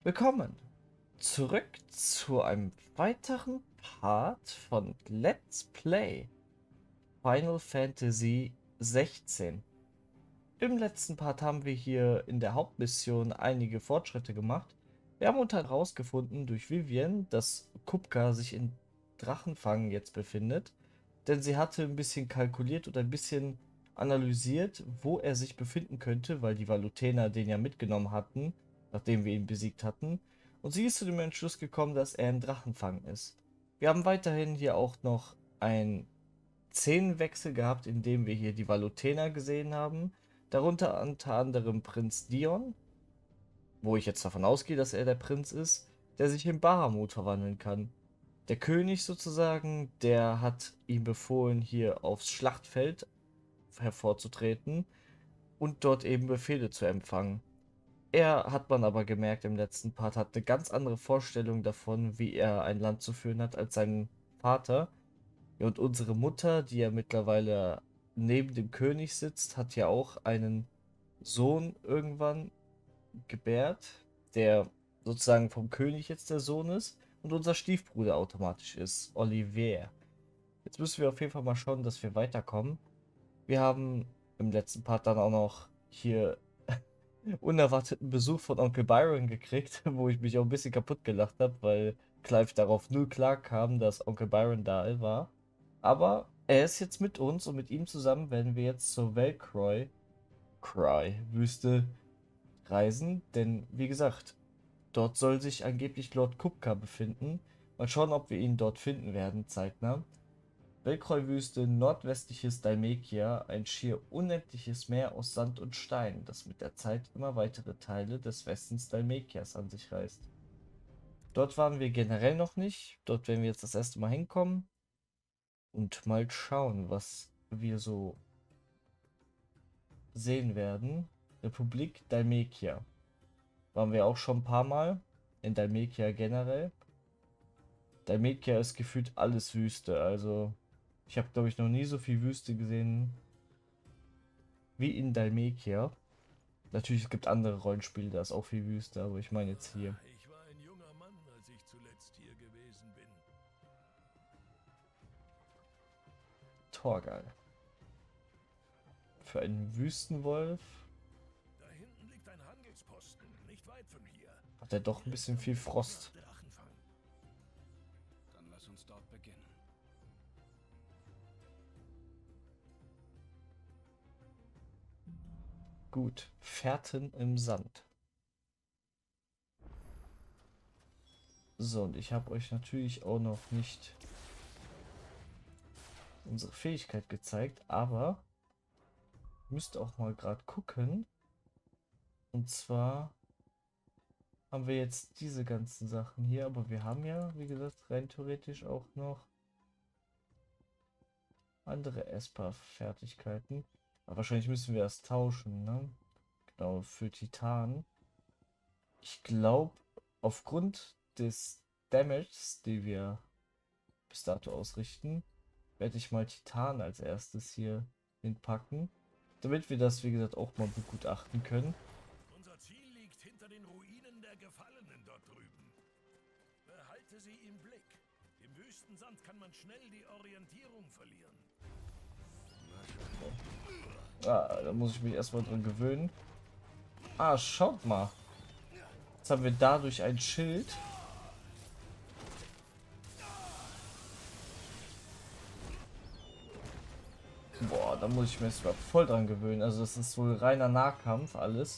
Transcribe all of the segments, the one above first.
Willkommen zurück zu einem weiteren Part von Let's Play Final Fantasy 16. Im letzten Part haben wir hier in der Hauptmission einige Fortschritte gemacht. Wir haben unter herausgefunden durch Vivian, dass Kupka sich in Drachenfang jetzt befindet, denn sie hatte ein bisschen kalkuliert und ein bisschen analysiert, wo er sich befinden könnte, weil die Valutener den ja mitgenommen hatten, nachdem wir ihn besiegt hatten. Und sie ist zu dem Entschluss gekommen, dass er in Drachenfang ist. Wir haben weiterhin hier auch noch ein Szenenwechsel gehabt, in dem wir hier die Valutener gesehen haben. Darunter unter anderem Prinz Dion, wo ich jetzt davon ausgehe, dass er der Prinz ist, der sich in Bahamut verwandeln kann. Der König sozusagen, der hat ihm befohlen, hier aufs Schlachtfeld hervorzutreten und dort eben Befehle zu empfangen. Er, hat man aber gemerkt im letzten Part, hat eine ganz andere Vorstellung davon, wie er ein Land zu führen hat, als sein Vater. Ja, und unsere Mutter, die ja mittlerweile neben dem König sitzt, hat ja auch einen Sohn irgendwann gebärt, der sozusagen vom König jetzt der Sohn ist und unser Stiefbruder automatisch ist, Olivier. Jetzt müssen wir auf jeden Fall mal schauen, dass wir weiterkommen. Wir haben im letzten Part dann auch noch hier unerwarteten Besuch von Onkel Byron gekriegt, wo ich mich auch ein bisschen kaputt gelacht habe, weil Clive darauf null klar kam, dass Onkel Byron da war. Aber er ist jetzt mit uns und mit ihm zusammen werden wir jetzt zur Wüste reisen, denn wie gesagt, dort soll sich angeblich Lord Kupka befinden. Mal schauen, ob wir ihn dort finden werden, zeitnah. Velkroi-Wüste, nordwestliches Dalmekia, ein schier unendliches Meer aus Sand und Stein, das mit der Zeit immer weitere Teile des Westens Dalmekias an sich reißt. Dort waren wir generell noch nicht. Dort werden wir jetzt das erste Mal hinkommen und mal schauen, was wir so sehen werden. Republik Dalmekia. Waren wir auch schon ein paar Mal. In Dalmekia generell. Dalmekia ist gefühlt alles Wüste. Also, ich habe, glaube ich, noch nie so viel Wüste gesehen wie in Dalmekia. Natürlich, es gibt andere Rollenspiele, da ist auch viel Wüste, aber ich meine jetzt hier. Ich war ein junger Mann, als ich zuletzt hier gewesen bin. Torgal. Für einen Wüstenwolf Da hinten liegt ein Handelsposten, nicht weit von hier. hat er doch ein Direkt bisschen auf viel dem Weg nach Frost. Drachenfang. Dann lass uns dort beginnen. Gut. Fährten im Sand. So, und ich habe euch natürlich auch noch nicht unsere Fähigkeit gezeigt, aber müsst auch mal gerade gucken. Und zwar haben wir jetzt diese ganzen Sachen hier, aber wir haben ja, wie gesagt, rein theoretisch auch noch andere Esper-Fertigkeiten. Aber wahrscheinlich müssen wir das tauschen, ne? Genau, für Titan. Ich glaube, aufgrund des Damages, den wir bis dato ausrichten, werde ich mal Titan als erstes hier hinpacken. Damit wir das, wie gesagt, auch mal begutachten können. Unser Ziel liegt hinter den Ruinen der Gefallenen dort drüben. Behalte sie im Blick. Im Wüstensand kann man schnell die Orientierung verlieren. Ah, da muss ich mich erstmal dran gewöhnen. Ah, schaut mal. Jetzt haben wir dadurch ein Schild. Boah, da muss ich mir erstmal voll dran gewöhnen. Also das ist wohl reiner Nahkampf alles.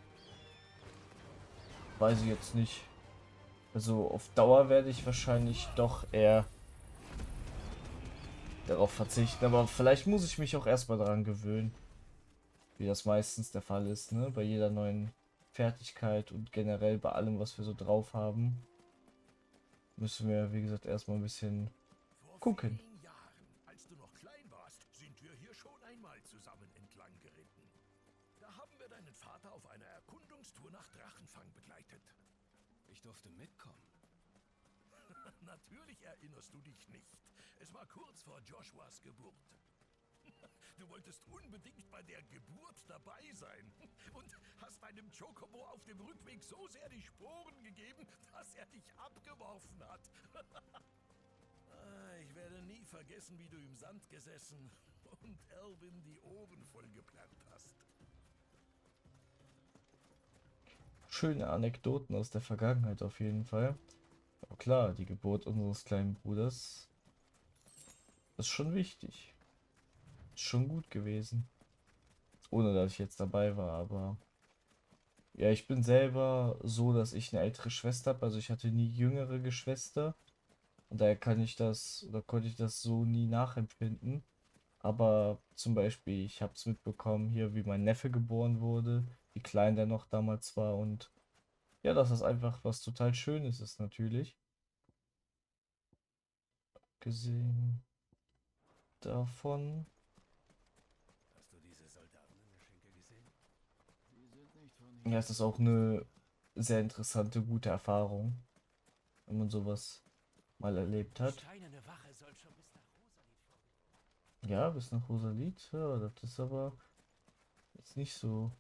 Weiß ich jetzt nicht. Also auf Dauer werde ich wahrscheinlich doch eher darauf verzichten. Aber vielleicht muss ich mich auch erstmal daran gewöhnen. Wie das meistens der Fall ist, ne? Bei jeder neuen Fertigkeit und generell bei allem, was wir so drauf haben. Müssen wir, wie gesagt, erstmal ein bisschen Vor gucken. vielen Jahren, als du noch klein warst, sind wir hier schon einmal zusammen entlang geritten. Da haben wir deinen Vater auf einer Erkundungstour nach Drachenfang begleitet. Ich durfte mitkommen. Natürlich erinnerst du dich nicht. Es war kurz vor Joshuas Geburt. Du wolltest unbedingt bei der Geburt dabei sein und hast deinem Chocobo auf dem Rückweg so sehr die Sporen gegeben, dass er dich abgeworfen hat. Ich werde nie vergessen, wie du im Sand gesessen und Elvin die Ohren vollgeplärrt hast. Schöne Anekdoten aus der Vergangenheit auf jeden Fall. Aber klar, die Geburt unseres kleinen Bruders ist schon wichtig. Ist schon gut gewesen. Ohne dass ich jetzt dabei war, aber ja, ich bin selber so, dass ich eine ältere Schwester habe. Also ich hatte nie jüngere Geschwister. Und daher kann ich das oder konnte ich das so nie nachempfinden. Aber zum Beispiel, ich habe es mitbekommen hier, wie mein Neffe geboren wurde, wie klein der noch damals war. Und ja, dass das einfach was total Schönes ist natürlich. Gesehen davon. Hast du diese Soldaten in der Schenke gesehen? Sie sind nicht von Ja, hier. es ist auch eine sehr interessante, gute Erfahrung, wenn man sowas mal erlebt Die hat. steinerne Wache soll schon bis nach Rosalit vorgedrungen. Ja, bis nach Rosalit, ja, das ist aber jetzt nicht so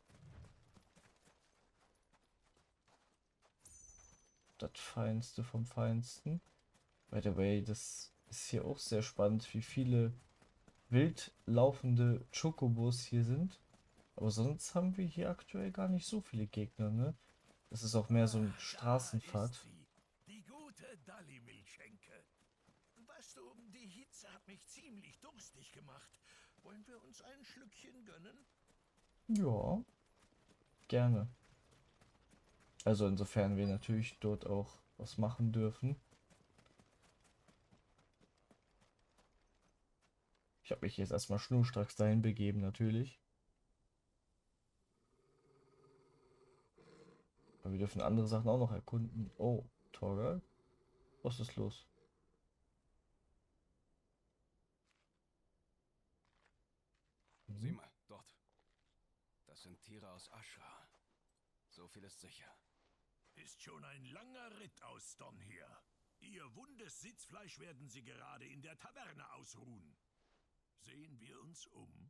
das Feinste vom Feinsten. By the way, das ist hier auch sehr spannend, wie viele wild laufende Chocobos hier sind. Aber sonst haben wir hier aktuell gar nicht so viele Gegner, ne? Das ist auch mehr so ein Da ist Straßenpfad. sie, die gute Dalli-Milchschenke. Weißt du, die Hitze hat mich ziemlich durstig gemacht. Wollen wir uns ein Schlückchen gönnen? Ja, gerne. Also insofern wir natürlich dort auch was machen dürfen. Ich habe mich jetzt erstmal schnurstracks dahin begeben, natürlich. Aber wir dürfen andere Sachen auch noch erkunden. Oh, Torgal, was ist los? Sieh Mhm. mal, dort. Das sind Tiere aus Ashra. So viel ist sicher. Ist schon ein langer Ritt aus Don her. Ihr wundes Sitzfleisch werden sie gerade in der Taverne ausruhen. Sehen wir uns um.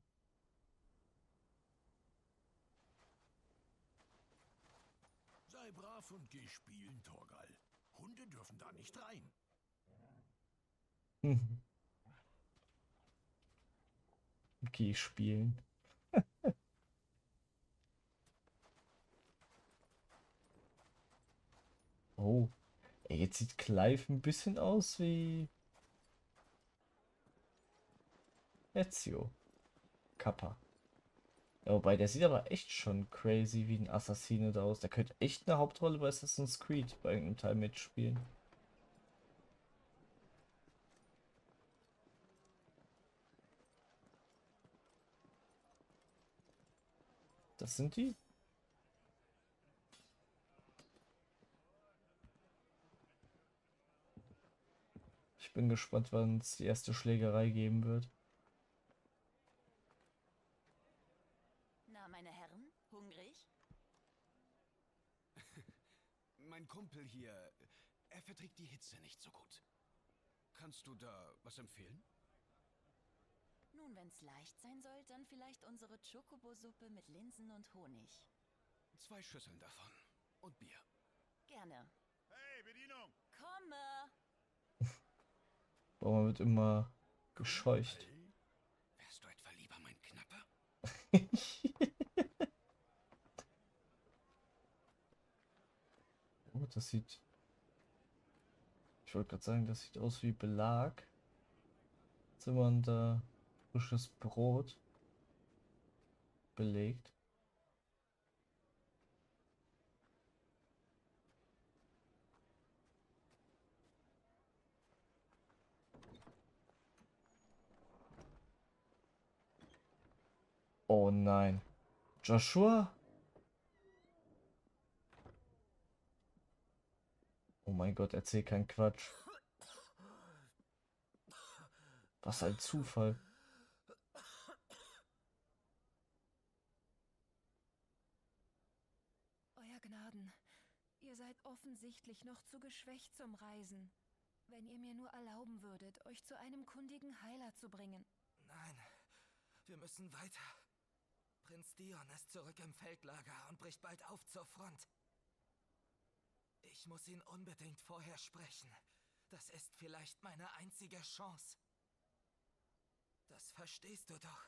Sei brav und geh spielen, Torgal. Hunde dürfen da nicht rein. Mhm. Okay, spielen. Oh, ey, jetzt sieht Clive ein bisschen aus wie Ezio Kappa. Ja, wobei, der sieht aber echt schon crazy wie ein Assassine da aus. Der könnte echt eine Hauptrolle bei Assassin's Creed bei irgendeinem Teil mitspielen. Das sind die? Ich bin gespannt, wann es die erste Schlägerei geben wird. Na, meine Herren, hungrig? Mein Kumpel hier, er verträgt die Hitze nicht so gut. Kannst du da was empfehlen? Nun, wenn's leicht sein soll, dann vielleicht unsere Chocobo-Suppe mit Linsen und Honig. 2 Schüsseln davon. Und Bier. Gerne. Hey, Bedienung! Komme! Aber man wird immer gescheucht. Wärst du etwa lieber mein Knapper? Oh, das sieht. Ich wollte gerade sagen, das sieht aus wie Belag. Jetzt sind wir da frisches Brot belegt. Oh nein. Joshua? Oh mein Gott, erzähl keinen Quatsch. Was ein Zufall. Euer Gnaden, ihr seid offensichtlich noch zu geschwächt zum Reisen. Wenn ihr mir nur erlauben würdet, euch zu einem kundigen Heiler zu bringen. Nein, Wir müssen weiter. Prinz Dion ist zurück im Feldlager und bricht bald auf zur Front. Ich muss ihn unbedingt vorher sprechen. Das ist vielleicht meine einzige Chance. Das verstehst du doch.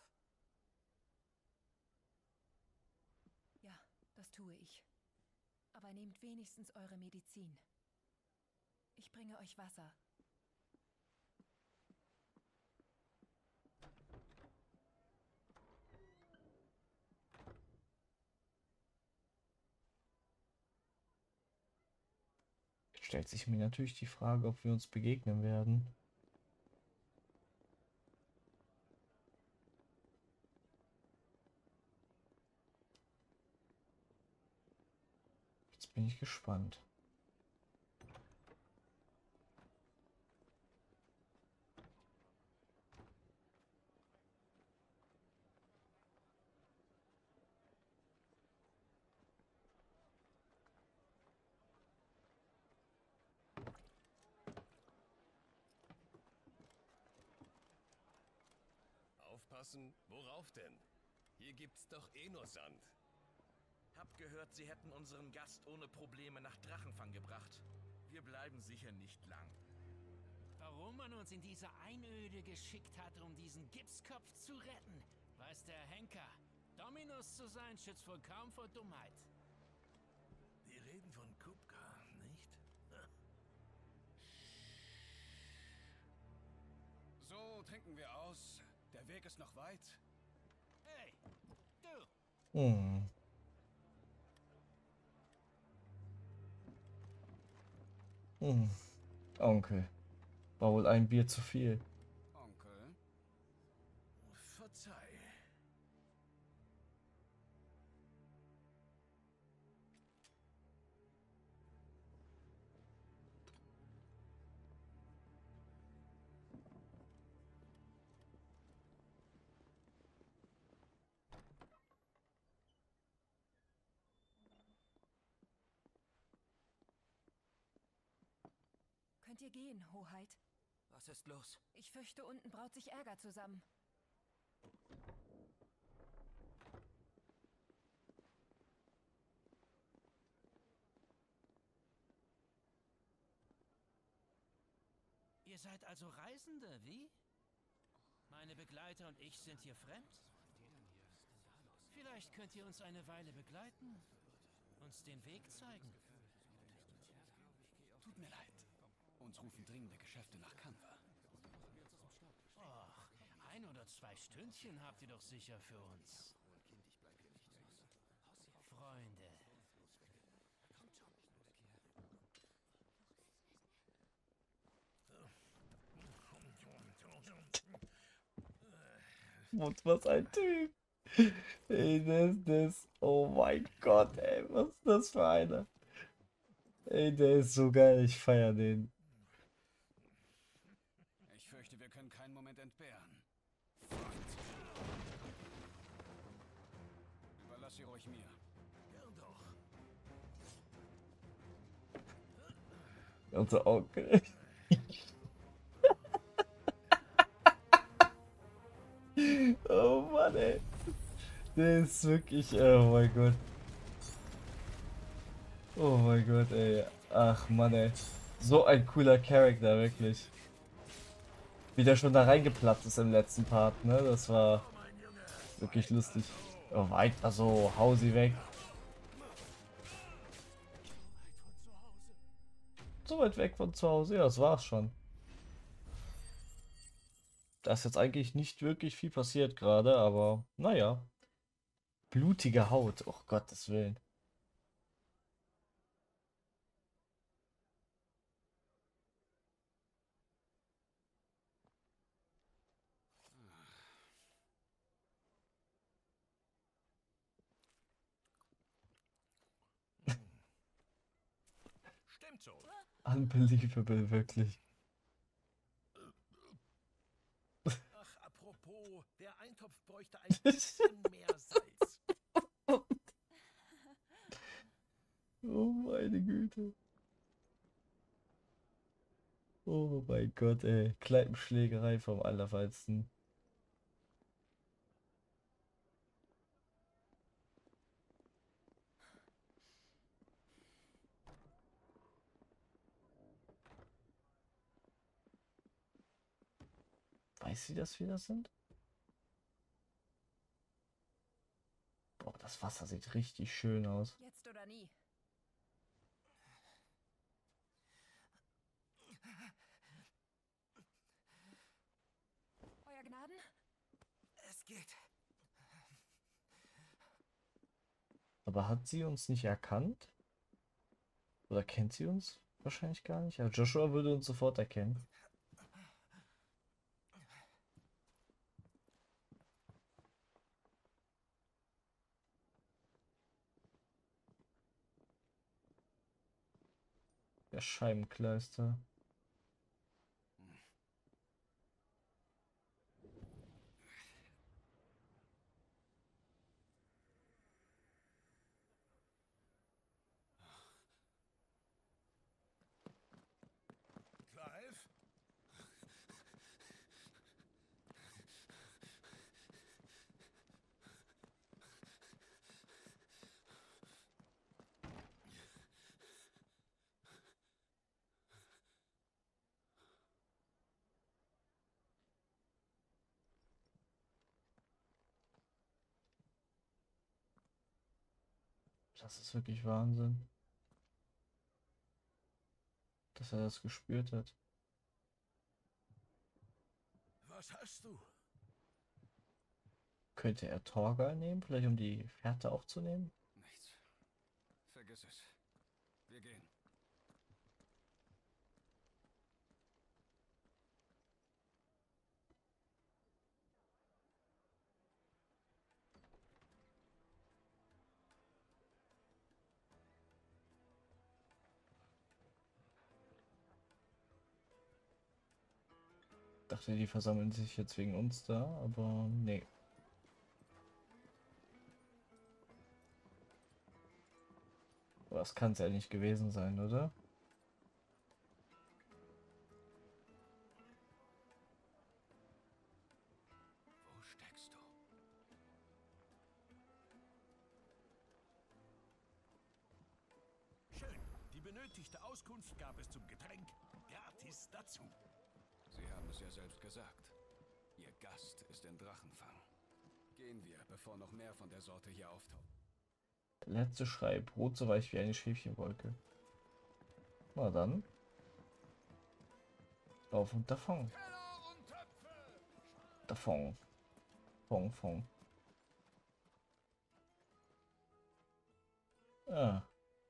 Ja, das tue ich. Aber nehmt wenigstens eure Medizin. Ich bringe euch Wasser. Stellt sich mir natürlich die Frage, ob wir uns begegnen werden. Jetzt bin ich gespannt. Aufpassen? Worauf denn? Hier gibt's doch eh nur Sand. Hab gehört, sie hätten unseren Gast ohne Probleme nach Drachenfang gebracht. Wir bleiben sicher nicht lang. Warum man uns in diese Einöde geschickt hat, um diesen Gipskopf zu retten, weiß der Henker. Dominus zu sein, schützt wohl kaum vor Dummheit. Die reden von Kupka, nicht? So, trinken wir aus. Der Weg ist noch weit. Hey, du! Hm. Onkel. War wohl ein Bier zu viel. Onkel? Verzeih. Könnt ihr gehen, Hoheit? Was ist los? Ich fürchte, unten braut sich Ärger zusammen. Ihr seid also Reisende, wie? Meine Begleiter und ich sind hier fremd? Vielleicht könnt ihr uns eine Weile begleiten, uns den Weg zeigen. Tut mir leid. Uns rufen dringende Geschäfte nach Kanva. Och, 1 oder 2 Stündchen habt ihr doch sicher für uns. Freunde. Und was ein Typ. Ey, das. Oh mein Gott, ey. Was ist das für einer? Ey, der ist so geil. Ich feier den. Ich fürchte, wir können keinen Moment entbehren. Freund. Überlass sie ruhig mir. Gern doch. Unser Onkel. Oh Mann, ey. Der ist wirklich. Oh mein Gott. Oh mein Gott, ey. Ach Mann, ey. So ein cooler Charakter, wirklich. Wie der schon da reingeplatzt ist im letzten Part, ne? Das war wirklich lustig. Oh, weiter so. Hau sie weg. So weit weg von zu Hause. Ja, das war's schon. Da ist jetzt eigentlich nicht wirklich viel passiert gerade, aber naja. Blutige Haut, oh Gottes Willen. Stimmt so. Unbelievable, wirklich. Ach, apropos, der Eintopf bräuchte ein bisschen mehr Salz. Oh meine Güte. Oh mein Gott, ey. Kneipenschlägerei vom Allerfeinsten. Weiß sie, dass wir das sind? Boah, das Wasser sieht richtig schön aus. Jetzt oder nie. Euer Gnaden? Es geht. Aber hat sie uns nicht erkannt? Oder kennt sie uns? Wahrscheinlich gar nicht. Ja, Joshua würde uns sofort erkennen. Der Scheibenkleister. Clive? Das ist wirklich Wahnsinn, dass er das gespürt hat. Was hast du? Könnte er Torgal nehmen, vielleicht um die Fährte aufzunehmen? Nichts. Vergiss es. Wir gehen. Dachte, die versammeln sich jetzt wegen uns da, aber nee. Aber das kann es ja nicht gewesen sein, oder? Wo steckst du? Schön. Die benötigte Auskunft gab es zum Getränk gratis dazu. Sie haben es ja selbst gesagt. Ihr Gast ist in Drachenfang. Gehen wir, bevor noch mehr von der Sorte hier auftaucht. Der letzte Schrei, Brot so weich wie eine Schäfchenwolke. Na dann. Auf und davon. Davon. Fong, fong. Ah.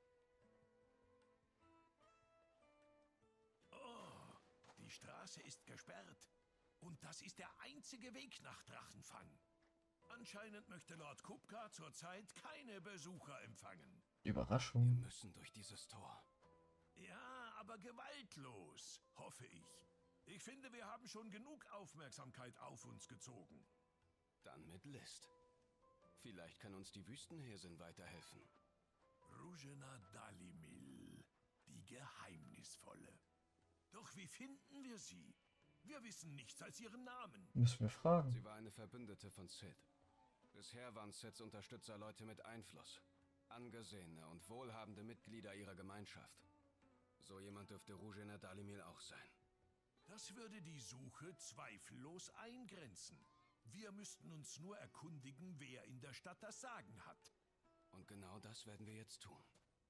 Oh, die Straße ist gesperrt. Und das ist der einzige Weg nach Drachenfang. Anscheinend möchte Lord Kupka zurzeit keine Besucher empfangen. Wir Überraschung. müssen durch dieses Tor. Ja, aber gewaltlos, hoffe ich. Ich finde, wir haben schon genug Aufmerksamkeit auf uns gezogen. Dann mit List. Vielleicht kann uns die Wüstenhäsin weiterhelfen. Rujena Dalimil, die Geheimnisvolle. Doch wie finden wir sie? Wir wissen nichts als ihren Namen. Müssen wir fragen. Sie war eine Verbündete von Sid. Bisher waren Sids Unterstützer Leute mit Einfluss. Angesehene und wohlhabende Mitglieder ihrer Gemeinschaft. So jemand dürfte Rujena Dalimil auch sein. Das würde die Suche zweifellos eingrenzen. Wir müssten uns nur erkundigen, wer in der Stadt das Sagen hat. Und genau das werden wir jetzt tun.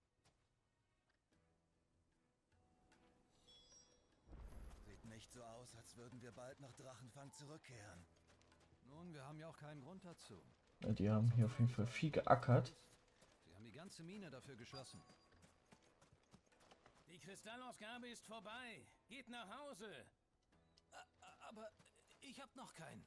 Sieht nicht so aus, als würden wir bald nach Drachenfang zurückkehren. Nun, wir haben ja auch keinen Grund dazu. Ja, die haben hier auf jeden Fall viel geackert. Sie haben die ganze Mine dafür geschlossen. Die Kristallausgabe ist vorbei. Geht nach Hause. Aber ich hab noch keinen.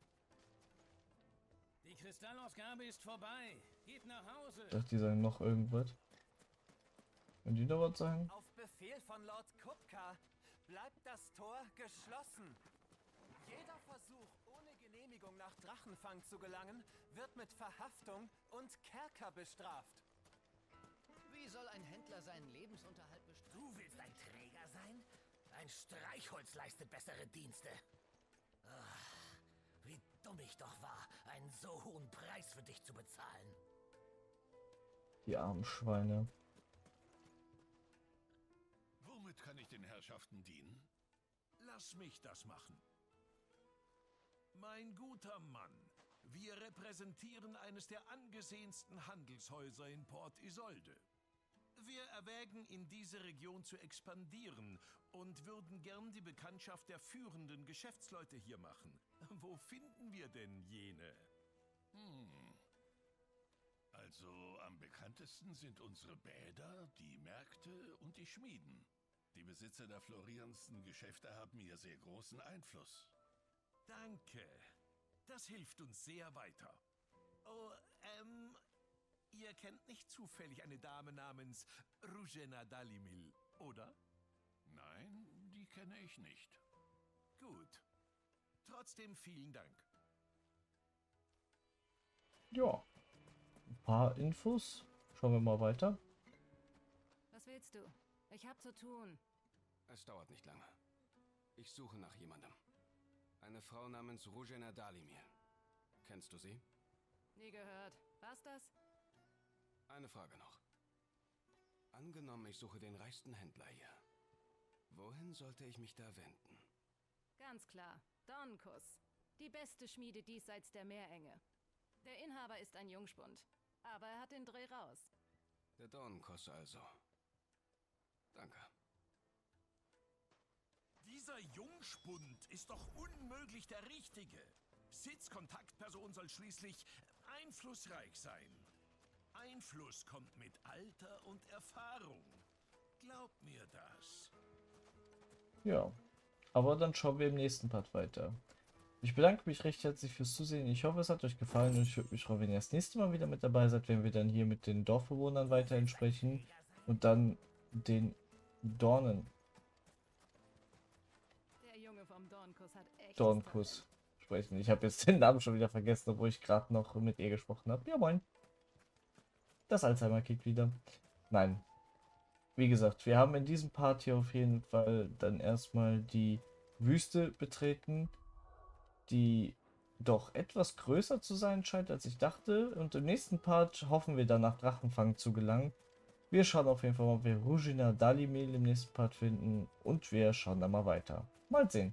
Die Kristallausgabe ist vorbei. Geht nach Hause. Ich dachte, die sagen noch irgendwas. Wenn die noch was sagen? Auf Befehl von Lord Kupka bleibt das Tor geschlossen. Jeder Versuch, ohne Genehmigung nach Drachenfang zu gelangen, wird mit Verhaftung und Kerker bestraft. Wie soll ein Händler seinen Lebensunterhalt bestreiten? Du willst ein Träger sein? Ein Streichholz leistet bessere Dienste. Ah, wie dumm ich doch war, einen so hohen Preis für dich zu bezahlen. Die armen Schweine. Womit kann ich den Herrschaften dienen? Lass mich das machen. Mein guter Mann, wir repräsentieren eines der angesehensten Handelshäuser in Port Isolde. Wir erwägen, in diese Region zu expandieren und würden gern die Bekanntschaft der führenden Geschäftsleute hier machen. Wo finden wir denn jene? Also am bekanntesten sind unsere Bäder, die Märkte und die Schmieden. Die Besitzer der florierendsten Geschäfte haben hier sehr großen Einfluss. Danke. Das hilft uns sehr weiter. Oh, ihr kennt nicht zufällig eine Dame namens Ruzhena Dalimil, oder? Nein, die kenne ich nicht. Gut. Trotzdem vielen Dank. Ja. Ein paar Infos. Schauen wir mal weiter. Was willst du? Ich hab zu tun. Es dauert nicht lange. Ich suche nach jemandem. Eine Frau namens Ruzhena Dalimil. Kennst du sie? Nie gehört. War's das? Eine Frage noch. Angenommen, ich suche den reichsten Händler hier. Wohin sollte ich mich da wenden? Ganz klar. Dornkuss. Die beste Schmiede diesseits der Meerenge. Der Inhaber ist ein Jungspund. Aber er hat den Dreh raus. Der Dornkuss also. Danke. Dieser Jungspund ist doch unmöglich der Richtige. Sids Kontaktperson soll schließlich einflussreich sein. Einfluss kommt mit Alter und Erfahrung. Glaub mir das. Ja, aber dann schauen wir im nächsten Part weiter. Ich bedanke mich recht herzlich fürs Zusehen. Ich hoffe, es hat euch gefallen und ich würde mich freuen, wenn ihr das nächste Mal wieder mit dabei seid, wenn wir dann hier mit den Dorfbewohnern weiterhin sprechen und dann den Dornen. Der Junge vom Dornkuss hat echt Dornkuss sprechen. Ich habe jetzt den Namen schon wieder vergessen, obwohl ich gerade noch mit ihr gesprochen habe. Ja, moin. Das Alzheimer kickt wieder. Nein. Wie gesagt, wir haben in diesem Part hier auf jeden Fall dann erstmal die Wüste betreten, die doch etwas größer zu sein scheint, als ich dachte. Und im nächsten Part hoffen wir dann nach Drachenfang zu gelangen. Wir schauen auf jeden Fall mal, ob wir Ruzhena Dalimil im nächsten Part finden. Und wir schauen dann mal weiter. Mal sehen.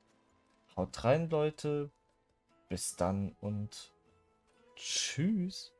Haut rein, Leute. Bis dann und tschüss.